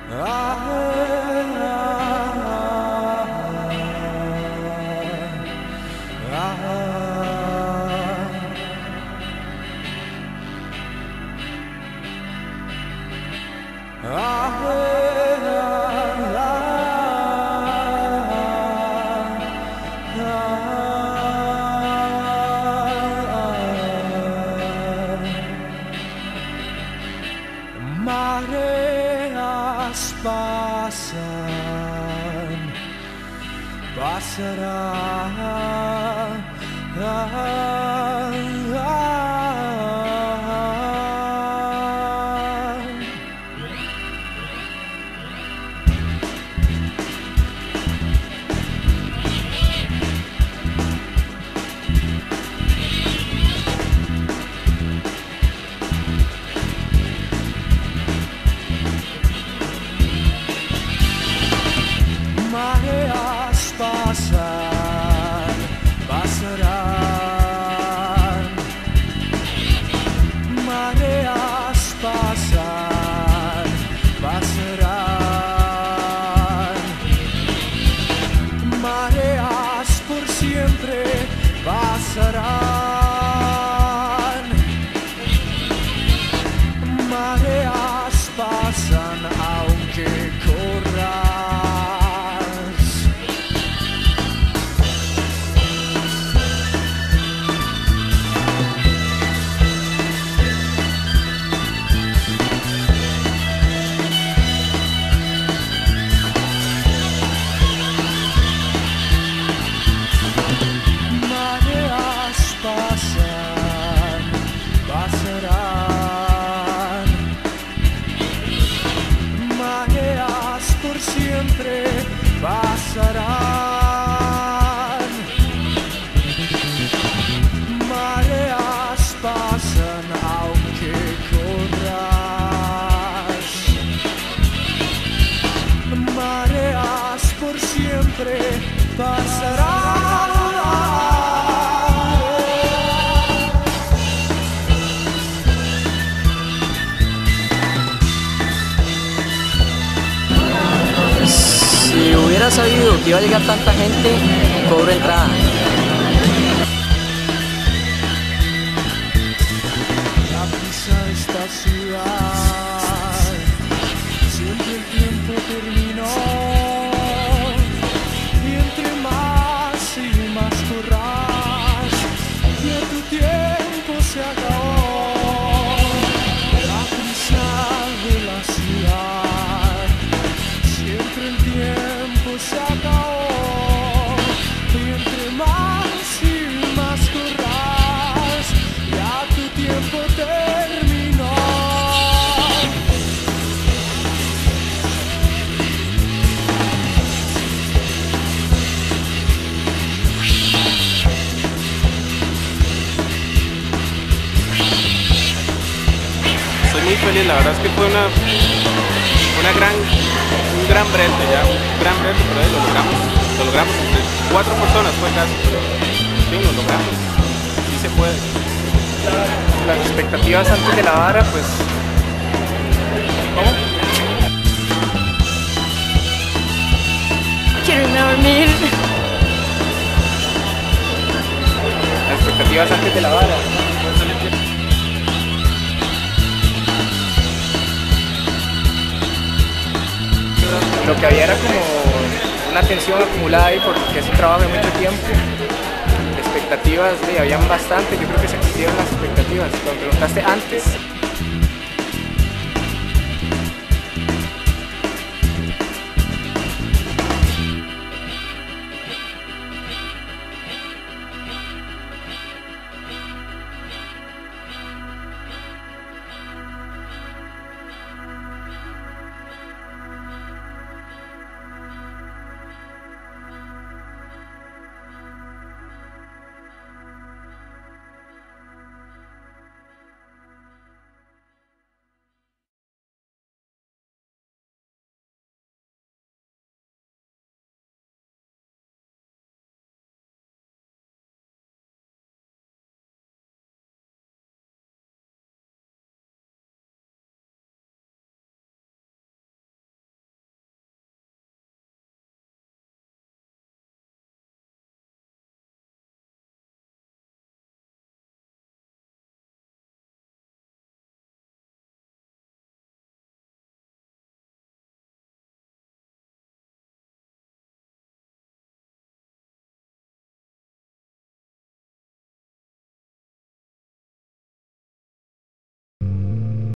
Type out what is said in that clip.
Mareas pasan, pasarán. Mareas pasan, pasarán. Mareas pasan, pasarán. Mareas por siempre pasarán. Mareas pasan aunque corras. Siempre pasarán. Mareas pasan aunque corras. Mareas por siempre pasarán. Si hubiera sabido que iba a llegar tanta gente, cobro entrada. La prisa de esta ciudad, siempre el tiempo terminó. Y entre más y más corras, ya tu tiempo se acabó. La prisa de la ciudad, siempre el tiempo se acabó. Y entre más y más corras, ya tu tiempo terminó. Estoy muy feliz, la verdad es que fue un gran reto, pero ahí lo logramos entre 4 personas, fue casi, pero sí, lo logramos, sí se puede. Las expectativas antes de la vara, pues, ¿cómo? Quiero irme a dormir. Las expectativas antes de la vara. Lo que había era como una tensión acumulada ahí porque es un trabajo de mucho tiempo. Expectativas, habían bastante, yo creo que se cumplieron las expectativas. Cuando preguntaste antes,